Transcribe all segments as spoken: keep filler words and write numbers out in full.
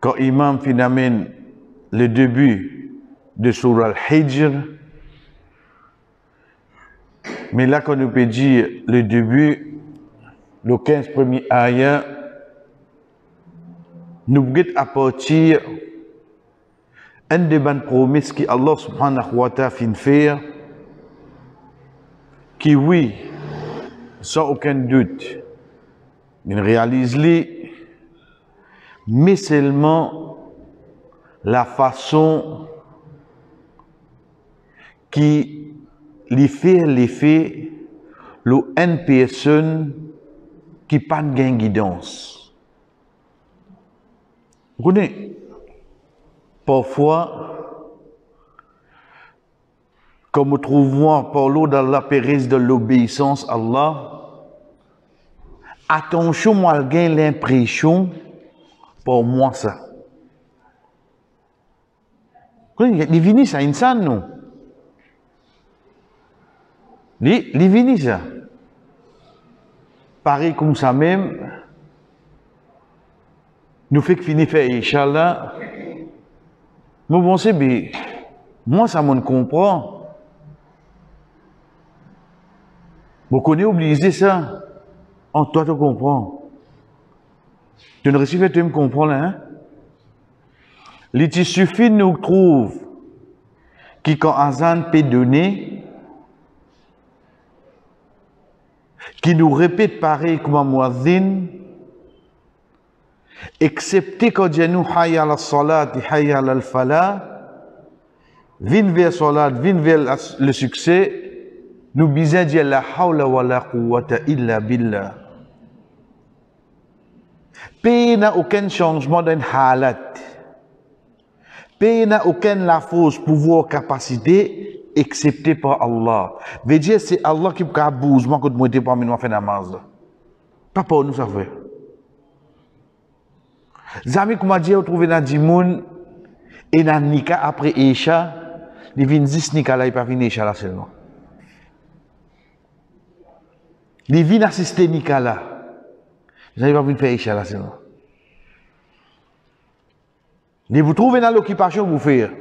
quand Imam finamène le début de Surah Al-Hijr, mais là, quand on peut dire le début, le quinze premiers ayats, nous pouvons à partir une des bonnes promesses que Allah subhanahu wa ta'ala fin faire, qui oui, sans aucun doute, il réalise-les, mais seulement la façon qui lui fait l'effet, le une personne qui n'a pas de guidance. Vous connaissez? Parfois, comme nous trouvons Paulo dans la périsse de l'obéissance à Allah, attention, moi, j'ai l'impression, pour moi, ça. Les vinis, ça, insan, non? Les vinis, ça. Pareil comme ça même, nous fait que finir faire, Inch'Allah, nous pensons, ben, moi, ça me comprend. Vous connaissez, oubliez ça. En toi, tu comprends. Tu ne réussis pas, tu me comprends, là, hein? Il suffit de nous trouver qui, quand Azan peut donner, qui nous répète pareil comme un muazzin, excepté quand Dieu nous hayya la salat et hayya la falah, vin vers salat, vin vers le succès, nous bisons dire la hawla wa la quwwata illa billah. Pays n'a aucun changement d'un halat. Pays n'a aucun la force, pouvoir, capacité, excepté par Allah. Veut dire c'est Allah qui peut bouger, moi quand moi t'ai pas mis moi faire namaz. Pas pour nous ça fait. Zami comme dit on trouve dans dimoun et dans nika après Isha, les vins dix nika là il pas venir Isha là seulement. Les vins assister nika là. Vous n'avez pas venir faire Isha là seulement. Mais vous trouvez dans l'occupation vous faire.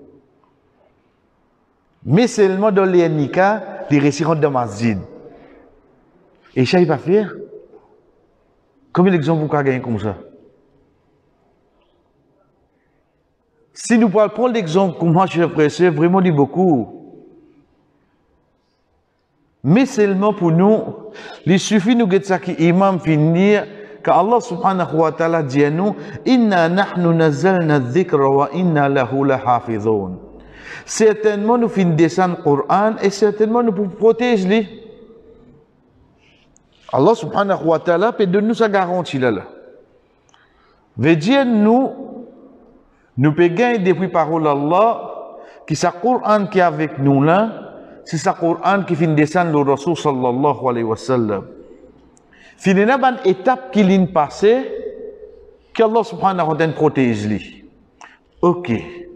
Mais seulement dans les nika, les récits rentrent dans masjid. Et Isha il pas faire. Combien d'exemples vous pouvez gagner comme ça? Si nous prenons l'exemple, comment je pressé, vraiment dit beaucoup. Mais seulement pour nous, il suffit de nous dire ça qui imam finir, que Allah subhanahu wa ta'ala dit à nous, Inna nahnu nazzalna dhikra wa inna lahu lahafidhun. Certainement nous finissons descendre le Coran et certainement nous pouvons protéger lui. Allah subhanahu wa ta'ala peut donner nous sa garantie là. Veut dire nous, nous pouvons gagner depuis parole d'Allah, qui c'est le Coran qui est avec nous là, c'est ce Coran qui finit descendre le Rasul sallallahu alayhi wa sallam. Finalement, une étape qui vient passer, qu'Allah subhanahu wa ta'ala protège lui. Ok.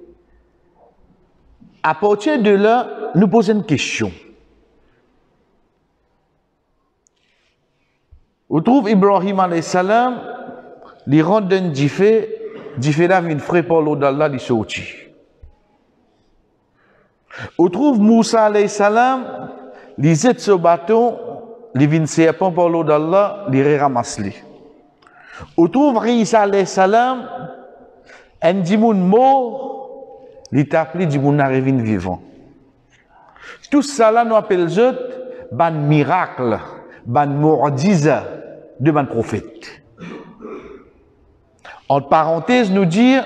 À partir de là, nous posons une question. On trouve Ibrahim alayhi salam, il rentre dans un diffé, diffé là, il frère par l'eau d'Allah, il sortit. On trouve Moussa alayhi salam, il jette ce bâton, il vient serpent par l'eau d'Allah, il ramasse. On trouve Isa alayhi salam, un dimoun mort, il t'appelle dimoun arrivé vivant. Tout ça là, nous appelons ban miracle, ban mu'jiza de ban prophète. Entre parenthèses, nous dire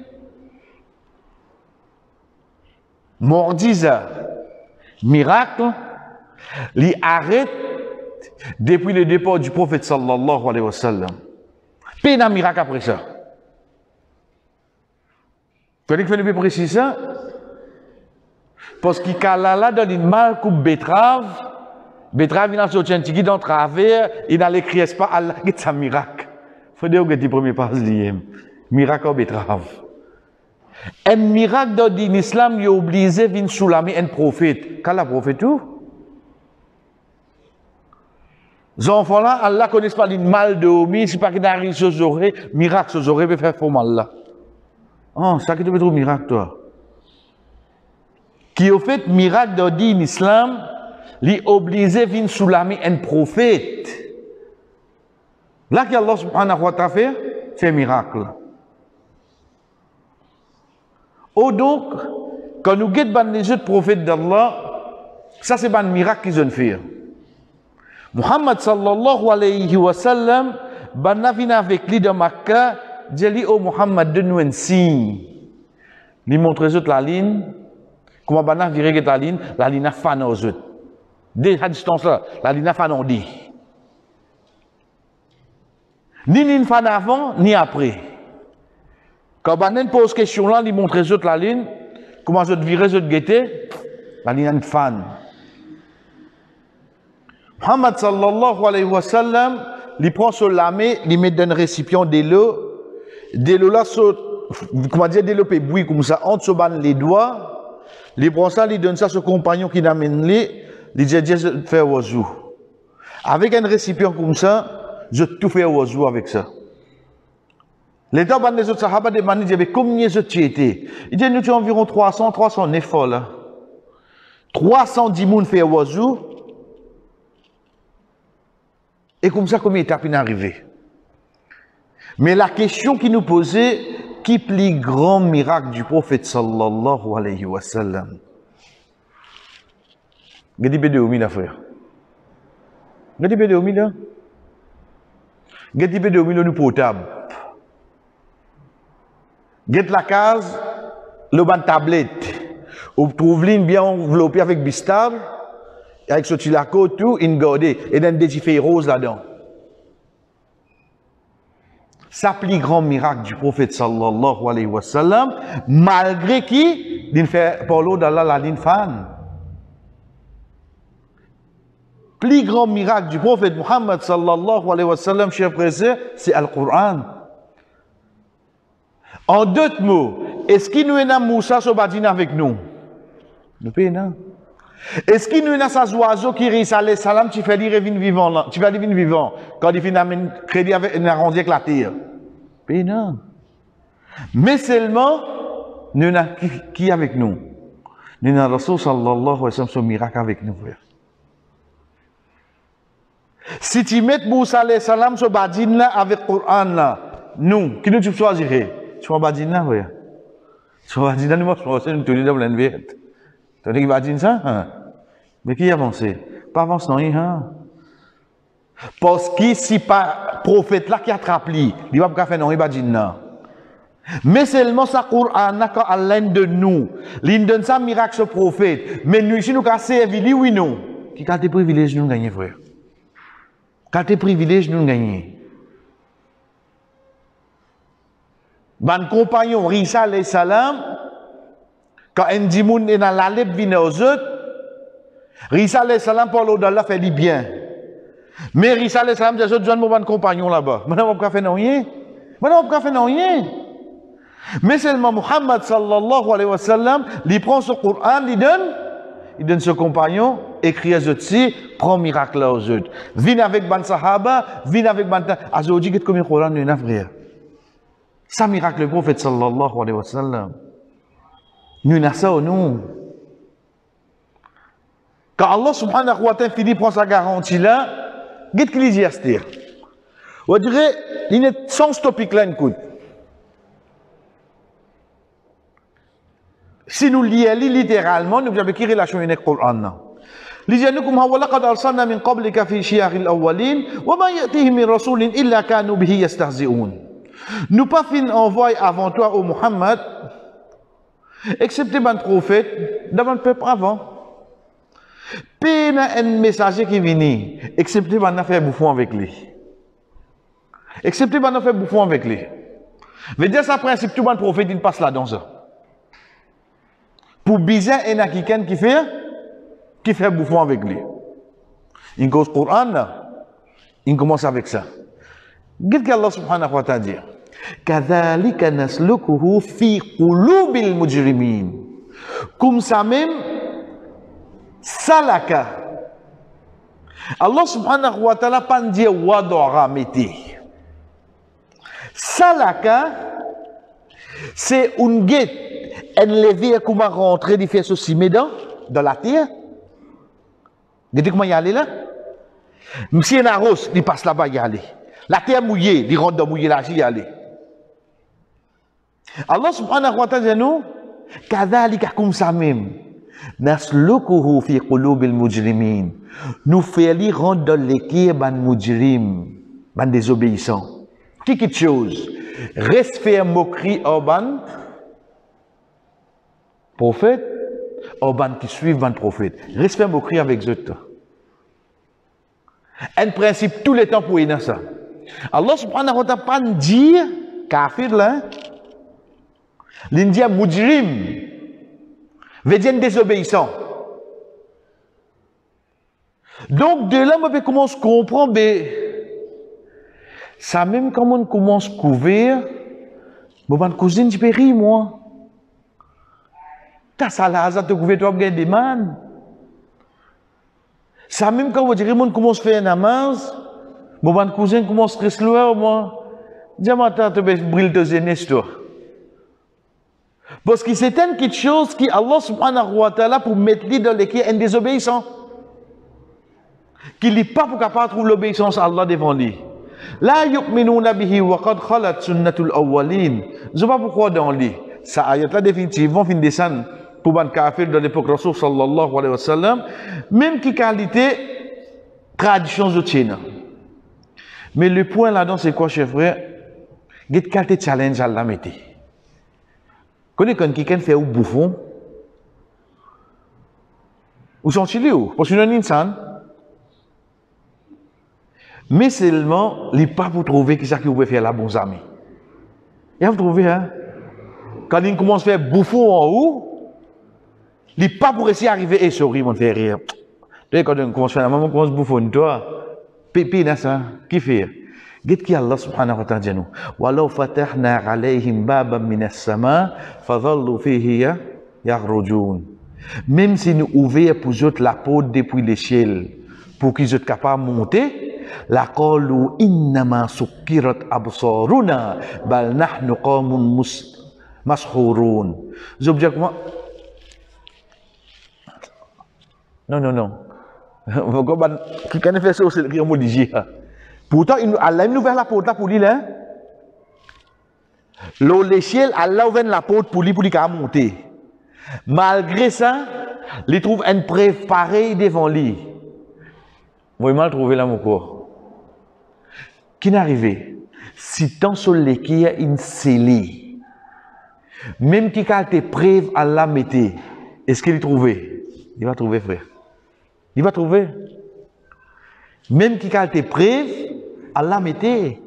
mu'jiza, miracle, li arrête depuis le départ du prophète sallallahu alayhi wa sallam. Pas un miracle après ça. Vous connaissez que je vais préciser ça? Parce qu'il y a là dans une mal coupe betterave, betterave il a sorti un petit dans travers, il a l'écrit pas Allah, c'est un miracle. Il faut dire que c'est le premier pas lié. Miracle betterave. Un miracle dans l'islam, il est obligé de venir sous la main un prophète. Quel est le prophète tout? Les enfants là, Allah ne connaît pas le mal de homi, c'est pas qu'il arrive sur les oreilles, miracle sur les oreilles, peut faire faux mal là. Oh, ça qui te fait trop miracle, toi. Qui au fait, miracle de dit en islam, li obligé vin soulamer un prophète. Là, qu'Allah subhanahu wa ta'ala fait, c'est un miracle. Oh, donc, quand nous guettons les autres prophètes d'Allah, ça c'est pas un miracle qu'ils ont fait. Muhammad sallallahu alayhi wa sallam, banna vina avec lui de Makkah, dit oh Muhammad, donne-nous un signe. Il montre aux autres la ligne. Comment banna virer la ligne? La ligne a fan aux autres. Dès à distance là, la ligne a fan on dit. Ni une fan avant, ni après. Quand banna pose question là, il montre aux autres la ligne. Comment je virer, je guetter? La ligne a une fan. Muhammad sallallahu alayhi wa sallam, il prend sur lamé, il met dans un récipient de l'eau. De l'eau là, comment dire, de l'eau peut bouillir comme ça, entre les doigts. Il prend ça, il donne ça à son compagnon qui l'amène lui, il dit, je fais oiseau. Avec un récipient comme ça, je tout fais oiseau avec ça. Les temps, les autres sahaba demandent, ils disaient, combien de tu étais? Il dit, nous tu environ trois cents, trois cents, on est fort là. trois cent dix moun fait oiseau. Et comme ça, combien d'étapes il est arrivé? Mais la question qui nous posait, qui est le plus grand miracle du prophète sallallahu alayhi wa sallam? Gadi bede omi la frère. Gadi bede omi là. Gadi bede omi là nous portable. Get la case, le ban tablette. Ou trouve l'une bien enveloppée avec bistar. Avec ce tilaco, tout, une gardée, et d'un des feuilles roses là-dedans. Ça, plus grand miracle du prophète sallallahu alayhi wa sallam, malgré qui, il fait par l'eau d'Allah la ligne fan. Plus grand miracle du prophète Muhammad sallallahu alayhi wa sallam, cher frère, c'est Al-Qur'an. En deux mots, est-ce qu'il nous est dans Moussa Sobadine avec nous? Nous payons. Est-ce qu'il nous a ces oiseaux qui risent à salam, tu fais dire vivant là, tu fais dire vivant, quand il finit un crédit avec une arrondi avec la terre? Mais non. Mais seulement, nous avons qui, qui avec nous? Nous avons Rasul sallallahu alayhi wa sallam, son miracle avec nous, frère. Si tu mets Moussa alayhi salam, ce badine là, avec le Coran là, nous, qui nous tu choisirais? Tu vois badine là, frère? Tu vois badine là, nous, moi, je nous tenons dans l'envers. Tu as dit qu'il va dire ça? Hein? Mais qui a avancé? Pas avancé, non, hein? Parce que si pas prophète là qui attrape lui, il va pas faire non, il va dire non. Mais seulement ça Coran quand à l'un de nous, il donne ça miracle ce prophète. Mais nous ici nous avons servi lui oui non. Qui a des privilèges nous gagner frère? Quand des privilèges nous gagner. Ban compagnon Risa alayhi salam, quand un dimoun est dans la lèvre vient aux autres, Risa alayhi salam parle d'Allah fait du bien. Mais Risa alayhi salam dit aux autres, je mon compagnon là-bas. Maintenant, on ne peut pas faire rien. Maintenant, on ne peut pas faire rien. Mais seulement Muhammad sallallahu alayhi wa sallam, il prend ce Coran, il donne, il donne ce compagnon, écrit à autres ci, prend miracle là aux autres. Viens avec ban sahaba, viens avec ban azodi qui est comme un Coran de neuf frère. Ça miracle le prophète sallallahu alayhi wa sallam. Nous n'avons ça ou non? Quand Allah subhanahu wa ta'ala finit prend sa garantie là, qu'est-ce qu'il dit à ce dire? On dirait, il est sans ce topic là, écoute. Si nous lisons littéralement, nous avons quelle relation avec le Coran? لجانكم هو لقد أرسلنا من قبلك في شيار الأولين وما يأتيهم من رسول إلا كانوا به يستهزئون. Nous pas fin envoyé avant toi au Muhammad, excepté un prophète, dans le peuple avant. Puis il y a un messager qui vient, excepté un affaire bouffon avec lui. Excepté un affaire bouffon avec lui. Veut dire ça principe tout le prophète il passe là-dedans ça. Pour bizarre il y a quelqu'un qui fait qui fait bouffon avec lui. Il cause Coran là, il commence avec ça. Qu'est-ce qu'Allah subhanahu wa ta'ala dit? كذلك نسلكه في قلوب المجرمين. Comme ça même, salaka. Allah subhanahu wa ta'ala pas dit wadora meti. Salaka C'est une guette, elle levée comment rentrer, il fait ceci, mais dans, dans la terre. Vous voyez comment il y aller là? Monsieur Naros, il passe là-bas, il y aller. La terre mouillée, il rentre dans mouillé là, il y aller. Allah subhanahu wa ta'ala dit nous, kadhalika comme ça même. Naslukuhu fi qulubil mujrimin. Nous faisons rentrer dans l'équipe ban mujrim, ban désobéissants. Qui quelque chose? Reste faire moquerie au ban prophète, au ban qui suivent ban prophète. Reste faire moquerie avec eux. Un principe tous les temps pour y ça. Allah subhanahu wa ta'ala pas dire kafir là. L'Indien mujrim veut dire désobéissant. Donc de là, on commence à comprendre, mais ça même quand on commence à couvrir, mon cousine, tu peux rire, moi. T'as ça là, ça te couvre, tu vas gagner des man. Ça même quand on dirait, on commence à faire un namaz, mon cousine commence à rester loin, moi. Dis-moi, tu peux briller tes aînés, toi. Parce que c'est quelque chose qui Allah subhanahu wa ta'ala pour mettre dans les qui est désobéissant. Qu'il n'est pas pour capable trouver l'obéissance à Allah devant lui. La yu'minuna bihi wa qad khalat sunnatul awwalin. Je ne sais pas pourquoi dans lui. Ça ayat là définitivement fin descendre pour ban kafir de l'époque Rasul sallallahu alayhi wa sallam. Même qui qualité tradition de Chine. Mais le point là-dedans c'est quoi, chef frère? Quelle qualité challenge Allah mette. Quand quelqu'un fait un bouffon, ou sont-ils où? Parce qu'il y a un insan. Mais seulement, il n'est pas pour trouver qui ça qui pouvait faire la bonne amie. Et vous trouvez, hein? Quand il commence à faire bouffon en haut, il n'est pas pour essayer d'arriver et sourire, on fait rire. Tu sais, quand on commence à faire la maman commence à bouffonner, toi, pipi, n'a ça, qui fait? Qu'est-ce qui Allah subhanahu wa ta'ala dit nous? Walau fatahna alayhim baban minas sama, fadhallu fihi yarujun. Même si nous ouvrons pour eux la porte depuis l'échelle, pour qu'ils soient capables de monter, la qalu innama sukkirat absaruna bal nahnu qawmun mashhurun. J'objecte comment? Non, non, non. Qui connaît fait ça aussi, le mot d'Igie. Pourtant, Allah nous ouvert la porte là pour lui, là. L'échelle, Allah ouvert la porte pour lui, pour lui monter. Malgré ça, il trouve un preuve pareil devant lui. Vous voyez mal trouver là, mon corps. Qui n'est arrivé? Si tant sur l'équipe, il y a une scellée. Même qui a été preuve, Allah mettait. Est-ce qu'il a trouvé? Il va trouver, frère. Il va trouver. Même qui a été preuve, Allah mettait.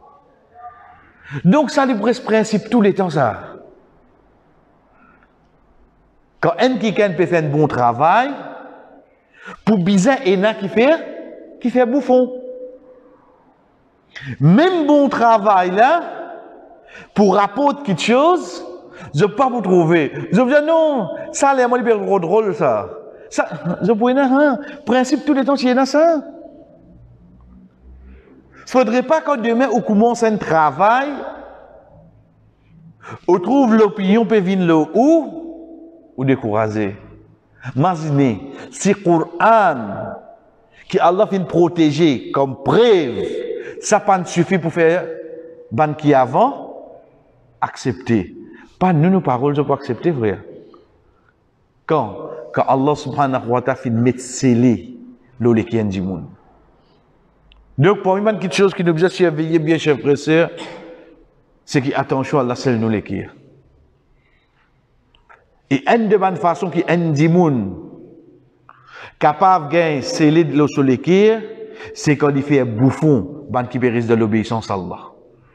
Donc ça, c'est ce principe tous les temps, ça. Quand un quelqu'un peut faire un bon travail, pour bizarre, il y en a qui fait, qui fait bouffon. Même bon travail là, pour rapporter quelque chose, je ne peux pas vous trouver. Je vous dis non, ça a l'air trop drôle, ça. Ça, je pourrais dire, hein, principe tous les temps, il y en a ça. Il ne faudrait pas quand demain on commence un travail, on trouve l'opinion peut venir là où, ou décourager. Imaginez, si le Coran, qui Allah vient protéger comme preuve, ça ne suffit pour faire ban qui avant, accepter. Pas nous, nos paroles, je peux accepter, frère. Quand, quand Allah subhanahu wa ta'ala fait mettre scellé l'eau qui est du monde. Donc, pour moi, quelque chose qui nous doit surveiller bien, chers frères et sœurs, c'est qu'attention à la seule nous l'écrire. Et une de bonnes façons qui est un dimoun capable de gagner scellé de l'eau sur l'écrire, c'est quand il fait un bouffon, ban qui périsse de l'obéissance à Allah.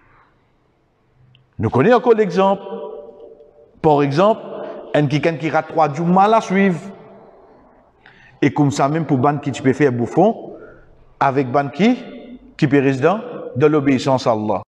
Nous connaissons encore l'exemple. Par exemple, un quelqu'un qui a trois jours mal à suivre. Et comme ça, même pour ban qui tu peux faire bouffon, avec ban qui, qui périsse dans de l'obéissance à Allah.